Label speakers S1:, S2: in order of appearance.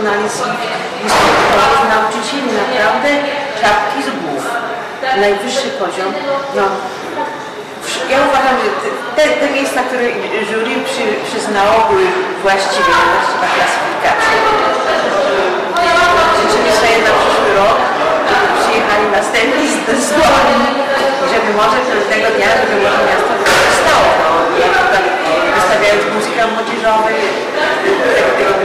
S1: wykonali z nauczycieli naprawdę czapki z głów. Najwyższy poziom. No, ja uważam, że te miejsca, które jury przyznało, były właściwa klasyfikacja. Życzymy sobie na przyszły rok, żeby przyjechali następni zdolni, żeby może tego dnia, żeby może miasto wykorzystało, no, jak wystawiając muzykę młodzieżową, tego